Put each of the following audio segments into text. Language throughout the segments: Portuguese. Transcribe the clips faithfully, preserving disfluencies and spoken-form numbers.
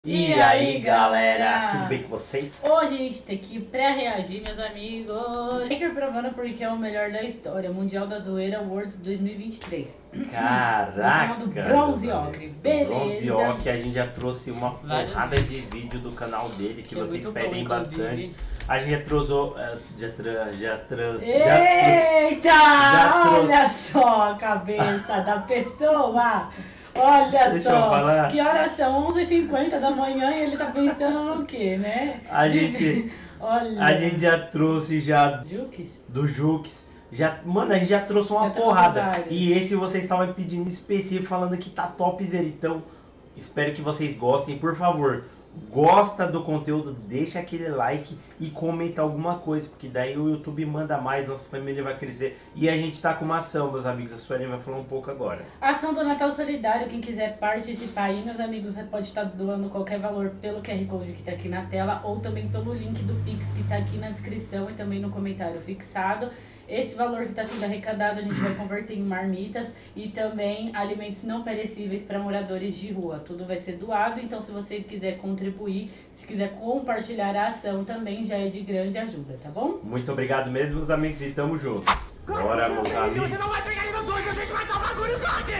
E aí galera, tudo bem com vocês? Hoje a gente tem que pré-reagir, meus amigos. Taker provando porque é o melhor da história. Mundial da Zoeira Worlds dois mil e vinte e três. Caraca! Do Bronze Ocre, beleza. Bronze Ocre, a gente já trouxe uma Vários porrada de vídeo do canal dele que, que vocês é pedem bom, bastante. A gente já trouxe. Já tra, já tra, Eita! Já trouxe... Olha só a cabeça da pessoa! Olha Deixa só, que horas são? onze e cinquenta da manhã e ele tá pensando no quê, né? A gente, Olha. A gente já trouxe já Jukes? do Jukes. Já, mano, a gente já trouxe uma já porrada. E esse vocês estavam pedindo específico, falando que tá topzera. Então, espero que vocês gostem. Por favor, gosta do conteúdo, deixa aquele like e comenta alguma coisa, porque daí o YouTube manda mais, nossa família vai crescer. E a gente tá com uma ação, meus amigos, a Suelen vai falar um pouco agora. Ação do Natal Solidário, quem quiser participar aí, meus amigos, você pode estar doando qualquer valor pelo Q R Code que tá aqui na tela, ou também pelo link do Pix que tá aqui na descrição e também no comentário fixado. Esse valor que está sendo arrecadado a gente vai converter em marmitas e também alimentos não perecíveis para moradores de rua. Tudo vai ser doado, então se você quiser contribuir, se quiser compartilhar a ação também já é de grande ajuda, tá bom? Muito obrigado mesmo, meus amigos, e tamo junto. Bora, meus amigos. Você não vai pegar nível dois, a gente vai dar um bagulho, Glock!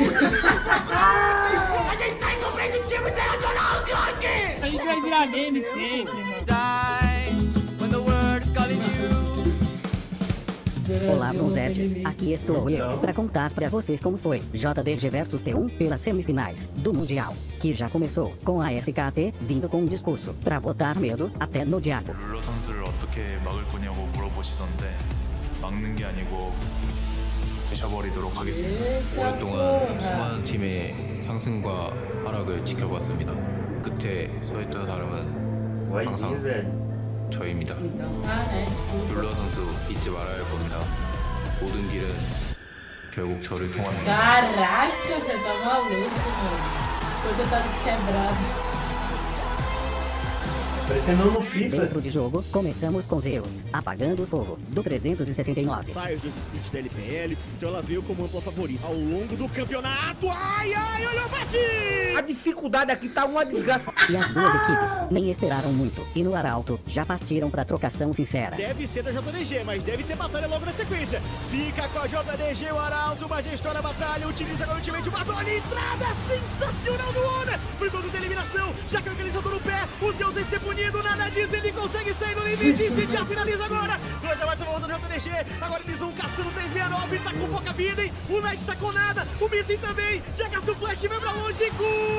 A gente tá em competitivo internacional, Glock! A gente vai virar meme sempre, mano. Olá, Bronzetes, aqui estou eu para contar para vocês como foi J D G versus T um pelas semifinais do Mundial, que já começou com a S K T vindo com um discurso para botar medo até no diabo. 룰러 선수를 어떻게 막을 거냐고 물어보시던데 막는 게 아니고 부셔버리도록 하겠습니다. 오랫동안 수많은 팀의 상승과 하락을 지켜봤습니다. 끝에 서있던 사람은 항상 저입니다. 룰러 선수 잊지 말아야 할 겁니다. 모든 길은 결국 저를 통합니다. Caraca, você tá maluco, mano. Coisa tá quebrada. Parecendo no FIFA. Dentro de jogo, começamos com Zeus, apagando o fogo, do trezentos e sessenta e nove. Sai dos splits da L P L, então ela veio como ampla favorita ao longo do campeonato. Ai, ai, olha o bate! A dificuldade aqui tá uma desgraça. E as duas equipes nem esperaram muito, e no Arauto já partiram pra trocação sincera. Deve ser da J D G, mas deve ter batalha logo na sequência. Fica com a J D G, o Arauto, mas estoura a batalha, utiliza agora o ultimate, uma bola, entrada sensacional do Ona! Por conta da eliminação, já que o organizador no pé, o Zeus vai ser punido. Nada disso, ele consegue sair no limite e se já finaliza agora. Dois abates na volta do J D G. Agora eles vão caçando três sessenta e nove. Tá com pouca vida, hein? O Knight tá com nada. O Missing também. Já gasta o flash e vai pra longe.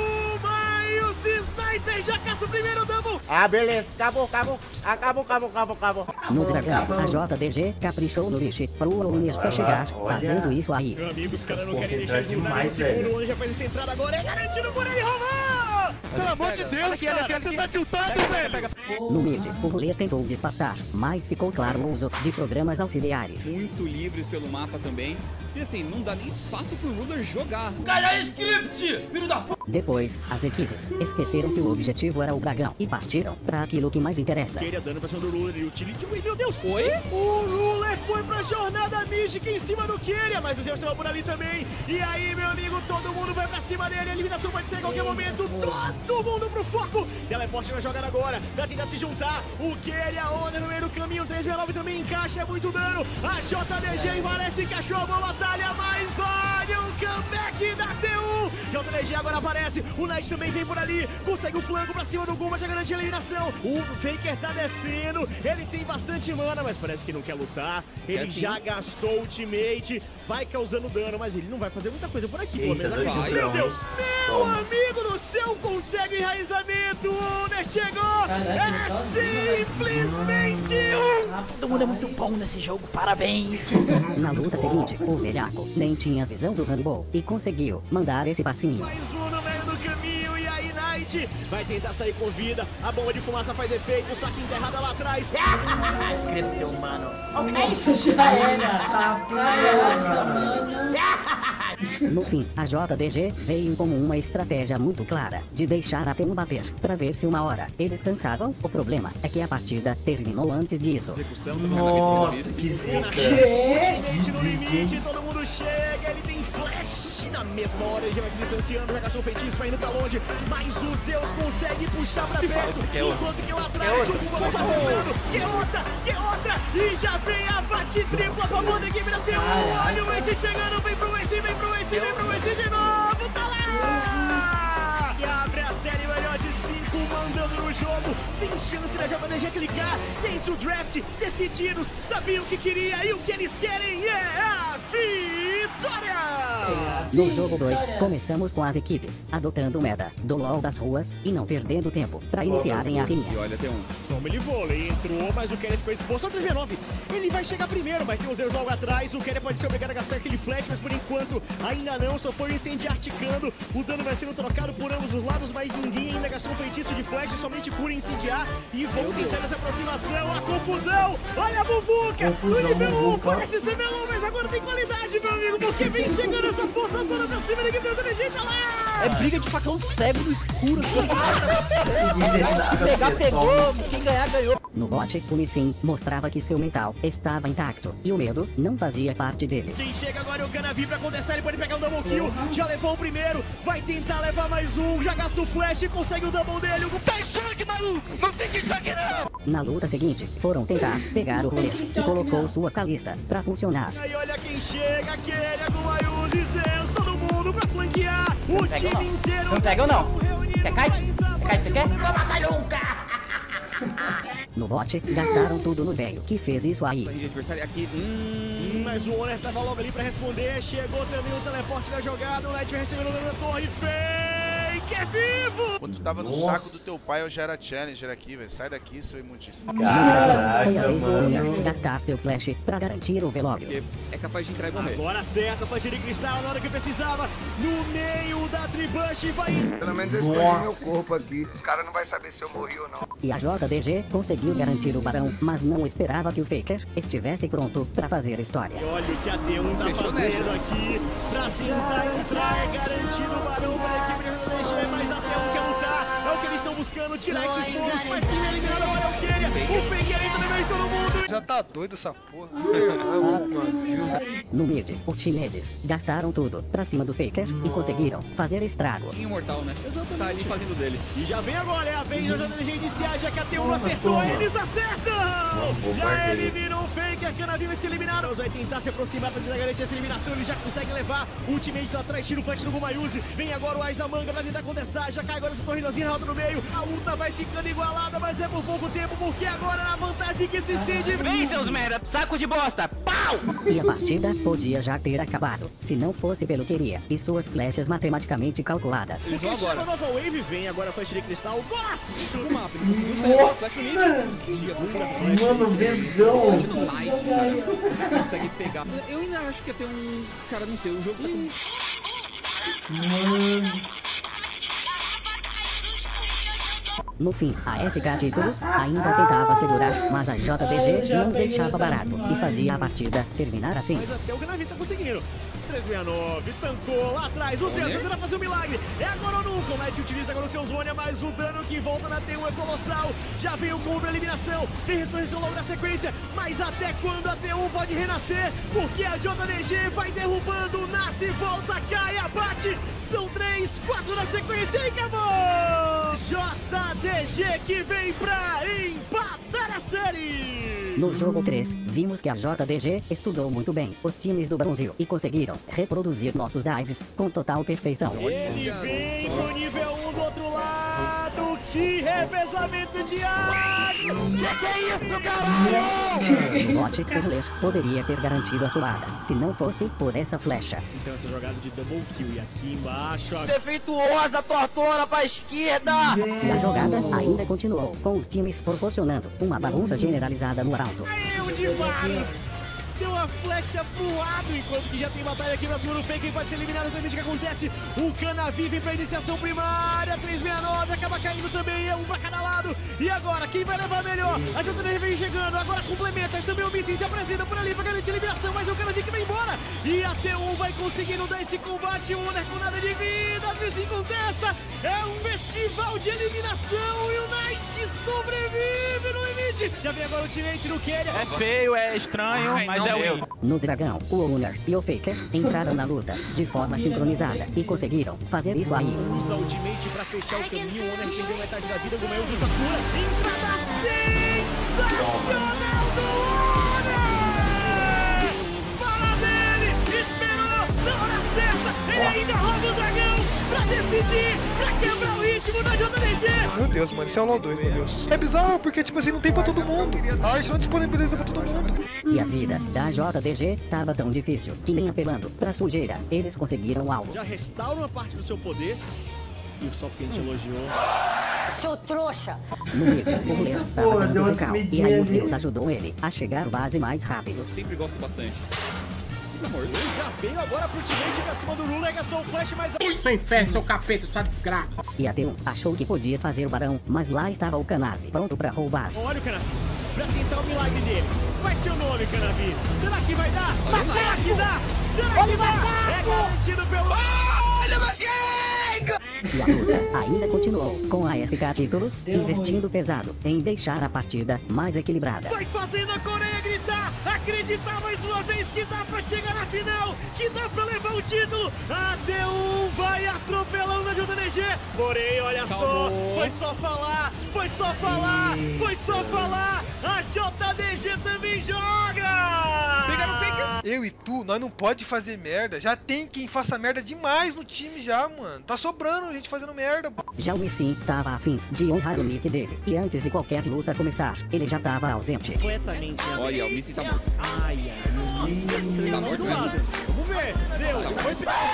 Kuma e o Sniper já caça o primeiro double. Ah, beleza. Acabou, acabou. Acabou, acabou, acabou, acabou. No Dragão, a J D G caprichou no bicho pro Alunir só chegar, fazendo isso aí. Meu amigo, os caras não querem deixar deixar demais, velho. O já faz essa entrada agora. É garantido por ele, roubou! Pelo amor de Deus, cara. Você tá tiltando, velho. No mid, o Ruler tentou disfarçar, mas ficou claro o uso de programas auxiliares. Muito livres pelo mapa também. E assim, não dá nem espaço pro Ruler jogar. Cara, é script! Filho da p... Depois, as equipes esqueceram que o objetivo era o dragão e partiram pra aquilo que mais interessa. Queria dano pra cima do Ruler e o utility. Meu Deus! Oi? O Ruler foi pra jornada mística em cima do Keria, mas o Zeus estava por ali também. E aí, meu amigo, todo mundo vai pra cima dele. A eliminação pode ser a qualquer momento. Todo mundo pro foco. Teleporte na jogada agora. Pra tentar se juntar. O Keria, Ona no meio do caminho. três sessenta e nove também encaixa. É muito dano. A J D G parece que achou a boa batalha. Mas olha o comeback da T um. J D G agora aparece. O Knight também vem por ali. Consegue o flanco pra cima do Guma. Já garante a eliminação. O Faker tá descendo. Ele tem bastante mana, mas parece que não quer lutar. Ele quer já gastou o ultimate. Vai causando dano, mas ele não vai fazer muita coisa por aqui. Pelo menos Eita, acredito. Meu Deus. Meu amigo do céu, consegue enraizamento. O Owner chegou. É simplesmente um. Todo mundo é muito bom nesse jogo, parabéns! Na luta seguinte, o velhaco nem tinha visão do handball e conseguiu mandar esse passinho. Mais um no meio do caminho e aí Knight vai tentar sair com vida. A bomba de fumaça faz efeito, o saque enterrado lá atrás. Script humano. Ok, isso já era. Caraca, mano. No fim, a J D G veio como uma estratégia muito clara de deixar a T um bater, pra ver se uma hora eles cansavam. O problema é que a partida terminou antes disso. Nossa, que zica. Que? No limite, todo mundo chega, ele tem flash Na mesma hora ele já vai se distanciando, já gastou o feitiço, vai indo pra longe. Mas o Zeus consegue puxar pra perto. Enquanto que lá atrás o Puma vai passando. Que outra, que outra. E já vem a bate tripla a favor da equipe da T um. Olha o Ace chegando, vem pro Ace, vem pro Ace, vem pro Ace de novo. Tá lá! E abre a série melhor de cinco, mandando no jogo. Sem chance da J D G clicar. Desde o draft, decididos, sabiam o que queria e o que eles querem é a vitória! No jogo dois, começamos com as equipes adotando o meta do LoL das ruas e não perdendo tempo para iniciarem a rinha. E olha, tem um. Toma ele vôlei, entrou, mas o Keller ficou exposto ao três sessenta e nove. Ele vai chegar primeiro, mas tem os Zeus logo atrás. O Keller pode ser obrigado a gastar aquele flash, mas por enquanto ainda não. Só foi o incendiar ticando. O dano vai sendo trocado por ambos os lados, mas ninguém ainda gastou um feitiço de flash, somente por incendiar. E vão tentar essa aproximação, a confusão. Olha a Muvuca no nível um. Parece ser melão, mas agora tem qualidade, meu amigo, porque vem chegando essa força toda pra cima da equipe da T Tá lá! É briga de facão cego no escuro. Se pegar, pegou. Quem ganhar, ganhou. No bot, o Nissin mostrava que seu mental estava intacto e o medo não fazia parte dele. Quem chega agora é o Canavi pra contestar, ele pode pegar um double kill. Já levou o primeiro, vai tentar levar mais um. Já gasta o flash e consegue o double dele. Tá em choque, maluco! Não fique em choque, não! Na luta seguinte, foram tentar pegar o rolete e colocou sua Kalista pra funcionar. Aí olha quem chega, Keria com Mayus e Zeus, todo mundo pra flanquear. O não time pega, inteiro. Não pega ou não? Quer kite? Quer kite, você quer? Não mata nunca! No bot, gastaram tudo no velho, que fez isso aí. Adversário aqui. Hum, mas o Honor tava logo ali pra responder. Chegou também o teleporte da jogada. O Light vai receber o dano da torre. Fake é vivo! Quando tu tava no Nossa. saco do teu pai, eu já era challenger aqui, velho. Sai daqui, seu imundíssimo. Caraca, foi a vez do Honor gastar seu flash pra garantir o velório. Porque é capaz de entrar e morrer. Agora acerta, flash de cristal na hora que precisava. No meio da Tribush vai... Pelo menos eu escondi meu corpo aqui. Os caras não vão saber se eu morri ou não. E a J D G conseguiu garantir o barão, mas não esperava que o Faker estivesse pronto pra fazer história. E olha o que a T um tá fazendo aqui pra tentar entrar, é garantido o barão para a equipe da J D G, mas a T um quer lutar, é o que eles estão buscando, tirar esses pontos, mas quem eliminado agora é o Keria, o Faker ainda no meio de todo mundo. Já tá doido essa porra. No mid, os chineses gastaram tudo pra cima do Faker e conseguiram fazer estrago. Tinha imortal, né? Exatamente. Tá ali fazendo dele. E já vem agora, é a vez da J D G iniciar, já que a T um acertou, eles acertam! Já eliminam o Faker, Canavi vai se eliminar. Vai tentar se aproximar pra tentar garantir essa eliminação, ele já consegue levar. Ultimate lá atrás, tira o flash no Gumayuzi. Vem agora o Ais da manga pra tentar contestar, já cai agora essa torrezinha alta no meio. A luta vai ficando igualada, mas é por pouco tempo, porque agora na vantagem que se estende. Vem, seus merda, saco de bosta, pau! E a partida podia já ter acabado, se não fosse pelo Keria e suas flechas matematicamente calculadas. Eles vão agora. A nova wave vem agora, flash de cristal. Nossa! O mapa, ele conseguiu sair. Nossa! Mano, vesgão! Você consegue pegar. Eu ainda acho que ia ter um... Cara, não sei, o jogo tá com... Mano... No fim, a S K Títulos ainda tentava segurar, mas a J D G não deixava barato e fazia a partida terminar assim. Mas até o Canavi tá conseguindo. três sessenta e nove, tancou lá atrás, o Zeus tentando fazer um milagre. É agora ou nunca, o Light utiliza agora o seu Zônia, mas o dano que volta na T um é colossal. Já vem o combo, a eliminação, tem ressurreição logo na sequência. Mas até quando a T um pode renascer? Porque a J D G vai derrubando, nasce, volta, cai, abate. São três, quatro na sequência e acabou! J D G que vem pra empatar a série! No jogo três, vimos que a J D G estudou muito bem os times do Brasil e conseguiram reproduzir nossos dives com total perfeição. Ele vem pro nível um do outro lado, que revezamento de ar! Que que é isso, caralho? No bot, o Rules poderia ter garantido a suada, se não fosse por essa flecha. Então essa jogada de double kill e aqui embaixo... Defeituosa, tortona pra esquerda! E a jogada ainda continuou, com os times proporcionando uma bagunça generalizada no alto. Aí o Divaros deu a flecha pro lado, enquanto que já tem batalha aqui pra cima do Faker, pode ser eliminado também. O que acontece? O Canavi vem pra iniciação primária, três sessenta e nove, acaba caindo também, é um pra cada lado. lado. E agora, quem vai levar melhor? A J D G vem chegando, agora complementa. Também o Missin se apresenta por ali pra garantir a liberação, mas o cara que vai embora. E a T um vai conseguindo dar esse combate. O Uner com nada de vida, Missin contesta. É um festival de eliminação e o Knight sobrevive no limite. Já vem agora o Ultimate no Keria. É feio, é estranho, Ai, mas é o win. No Dragão, o Uner e o Faker entraram na luta de forma sincronizada e conseguiram fazer isso aí. Usa o Ultimate pra fechar o caminho. O Uner perdeu metade da vida, o Gomail usa a cura. Entrada sensacional do Uner! Fala dele! Esperou na hora certa! Ele ainda rouba o dragão pra decidir, pra quebrar o ritmo da J D G! Meu Deus, mano, isso é o LoL dois, meu Deus. É bizarro, porque, tipo assim, não tem pra todo mundo. A arte não disponibiliza pra todo mundo. E a vida da J D G tava tão difícil que nem apelando pra sujeira, eles conseguiram o alvo. Já restauram a parte do seu poder. E só porque a gente elogiou. Seu trouxa! No meio, o Leso tava dando um cal, e aí o Zeus ajudou ele a chegar à base mais rápido. Eu sempre gosto bastante. Zeus já veio agora pro ultimate pra cima do Ruler, gastou o flash, mas... Seu inferno, seu capeta, sua desgraça! E a T um achou que podia fazer o barão, mas lá estava o Canavi, pronto pra roubar. Olha o Canavi, pra tentar o milagre dele. Vai ser o nome, Canavi. Será que vai dar? Olha Será que dá? Será que dá? É garantido pelo... Olha você! E a luta ainda continuou, com a S K Títulos investindo pesado em deixar a partida mais equilibrada. Vai fazendo a Coreia gritar, acreditar mais uma vez que dá pra chegar na final, que dá pra levar o título. A T um vai atropelando a J D G. Porém, olha Calma. só, foi só falar, foi só falar, foi só falar. A J D G também joga! Pegaram o Faker. Eu e tu, nós não pode fazer merda. Já tem quem faça merda demais no time já, mano. Tá sobrando gente fazendo merda. Já o Missin tava a fim de honrar o nick dele. E antes de qualquer luta começar, ele já tava ausente. Completamente. Olha, o Missin tá morto. Ai, ai, nossa, tá morto mesmo. Vamos ver. Zeus, foi...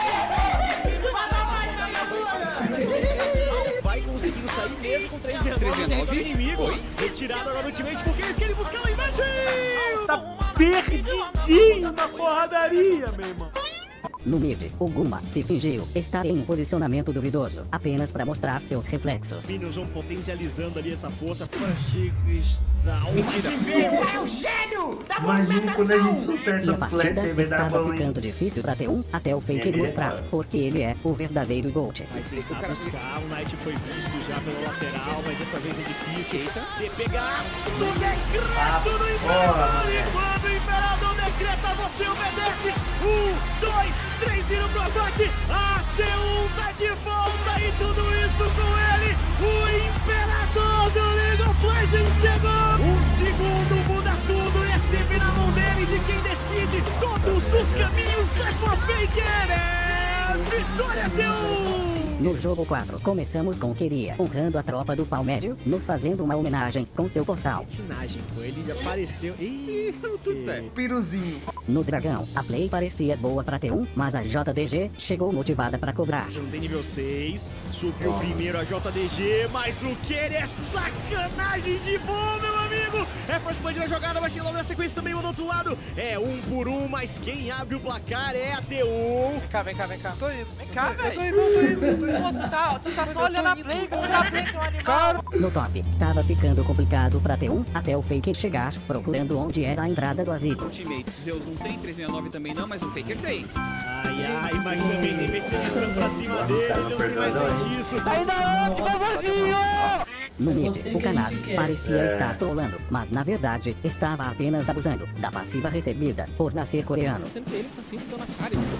Vai conseguindo sair mesmo com três sessenta e nove inimigo. Oi? Retirado agora no ultimate porque eles querem buscar lá embaixo. Tá perdidinho na porradaria, meu irmão. No mid, o Guma se fingiu estar em um posicionamento duvidoso, apenas para mostrar seus reflexos. Minions vão potencializando ali essa força para Cristal. Mentira! É o gênio da Imagina quando a gente soltar essa flecha e vai dar estava bom, ficando difícil para T um até o Faker mostrar, porque ele é o verdadeiro GOAT. Mas tentar buscar, o Knight foi visto já pela lateral, mas dessa vez é difícil. Eita. De pegaço do decreto do Imperador, e quando o Imperador decreta, você obedece. Um, dois, três e no pro abate. A T um tá de volta e tudo isso com ele. O Imperador do League of Legends chegou. Um segundo muda tudo e é sempre na mão dele de quem decide. Todos os caminhos levam a Faker. É vitória T um. No jogo quatro, começamos com Keria, honrando a tropa do pau médio, nos fazendo uma homenagem com seu portal. Ele apareceu. Ih, tudo é. Piruzinho. No Dragão, a play parecia boa para T um, mas a J D G chegou motivada para cobrar. Já não tem nível seis, subiu oh. primeiro a J D G, mas o Keria é sacanagem de bom, meu amigo. É first blood na jogada, mas tem logo na sequência também do outro lado. É um por um, mas quem abre o placar é a T um. Vem cá, vem cá, vem cá. Tô indo. Vem cá, velho. Tô indo, tô indo, tô indo. Pô, tu tá, tu tá só olhando a play, vamos olhar a play, seu animal. No top, tava ficando complicado pra T um até o Faker chegar, procurando onde era a entrada do asilo. Ultimate, Zeus não tem, três sessenta e nove também não, mas o Faker tem. Ai, ai, mas também tem perseguição pra cima dele, não tem mais feitiço. Ainda ótimo, vazio! No mid, o Canavi parecia estar trolando, mas na verdade estava apenas abusando da passiva recebida por nascer coreano. Sempre ele tá sempre dando a cara, ele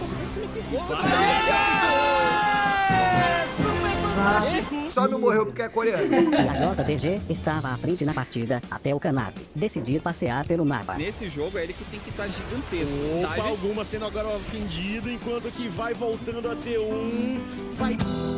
Só não morreu porque é coreano. E a J D G estava à frente na partida até o Canavi decidir passear pelo mapa. Nesse jogo é ele que tem que estar gigantesco. Opa, tá, alguma sendo agora ofendido, enquanto que vai voltando a T um. Vai...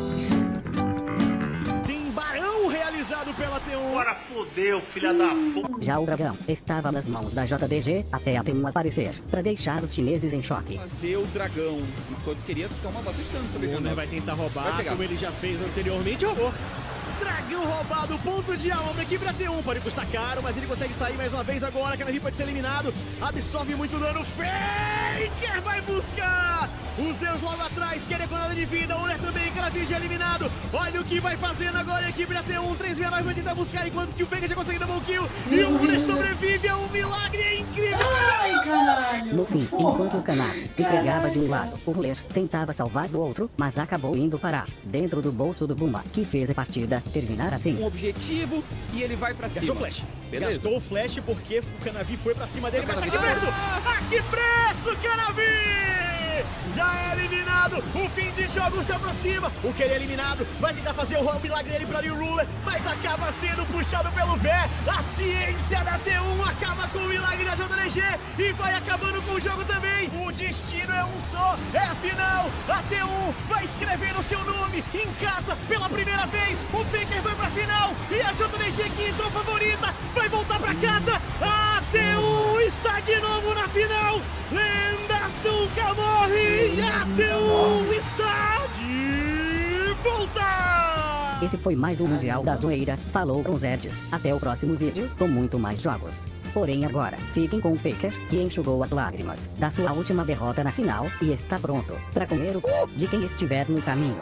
Tem barão realizado pela T um. Bora fodeu, filha da puta. Já o Dragão estava nas mãos da J D G até a T um aparecer, para deixar os chineses em choque. Fazer o Dragão, enquanto queria tomar bastante dano também. O Né vai tentar roubar, vai como ele já fez anteriormente, roubou. Dragão roubado, ponto de alma pra equipe da T um. Pode custar caro, mas ele consegue sair mais uma vez agora. Canavi pode ser eliminado. Absorve muito dano. Faker vai buscar O Zeus logo atrás, quer economia de vida. O Uller também, Canavi já eliminado. Olha o que vai fazendo agora a equipe da T um. três sessenta e nove vai tentar buscar, enquanto que o Faker já consegue double kill. E o Uller sobrevive, é um milagre, é incrível. Ai, caralho. No fim, enquanto o Canavi pegava de um lado, o Uller tentava salvar do outro, mas acabou indo parar dentro do bolso do Buma, que fez a partida terminar assim. Um objetivo e ele vai pra cima. Gastou o flash. Beleza. Gastou o flash porque o Canavi foi pra cima dele, mas a que preço? A que preço, Canavi! Já é eliminado, o fim de jogo se aproxima. O Keria é eliminado, vai tentar fazer o milagre dele pra Lil Ruler, mas acaba sendo puxado pelo pé. A ciência da T um acaba com o milagre da J D G e vai acabando com o jogo também. O destino é um só, é a final. A T um vai escrever o seu nome em casa pela primeira vez. O Faker vai pra final e a J D G, que entrou favorita, vai voltar pra casa. A T um está de novo na final. Lendas nunca morrem. E a T um está de volta! Esse foi mais um Mundial da Zoeira. Falou com Zeds. Até o próximo vídeo com muito mais jogos. Porém agora, fiquem com o Faker, que enxugou as lágrimas da sua última derrota na final e está pronto para comer o c... de quem estiver no caminho.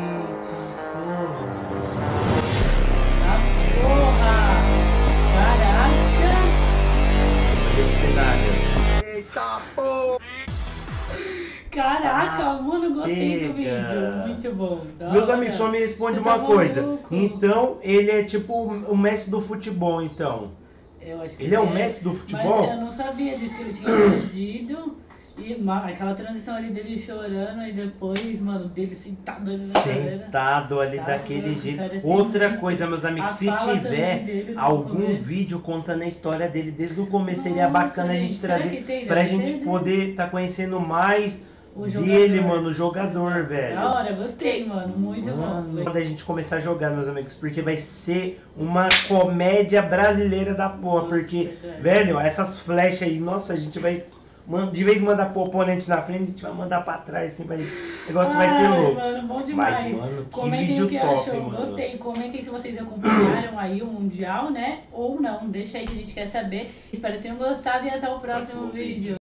Porra! Caraca! Esse cenário. Eita porra! Caraca, ah, mano, gostei pega. do vídeo. Muito bom. Da Meus hora. amigos, só me responde Você uma tá coisa. maluco. Então, ele é tipo o Messi do futebol, então. Eu acho que ele é, é o Messi do futebol? Mas eu não sabia disso, que ele tinha perdido. E mano, aquela transição ali dele chorando e depois, mano, dele sentado ali na galera. Sentado ali Tá daquele louco, jeito. cara, esse Outra vídeo, coisa, meus amigos, a se fala também tiver dele no algum começo. vídeo contando a história dele desde o começo, seria Nossa, bacana gente, a gente será trazer que tem? pra Deve gente ter, né? poder tá conhecendo mais O dele, jogador. mano, o jogador, velho. Da hora, gostei, mano. Muito Mano, bom. quando a gente começar a jogar, meus amigos, porque vai ser uma comédia brasileira da porra, porque, velho, essas flechas aí, nossa, a gente vai, de vez em mandar pro oponente na frente, a gente vai mandar pra trás, assim, vai, o negócio vai ser Ai, louco. mano, bom demais. Mas, mano, que comentem vídeo o que top, achou, mano. gostei. Comentem se vocês acompanharam aí o Mundial, né? Ou não, deixa aí que a gente quer saber. Espero que tenham gostado e até o próximo vídeo.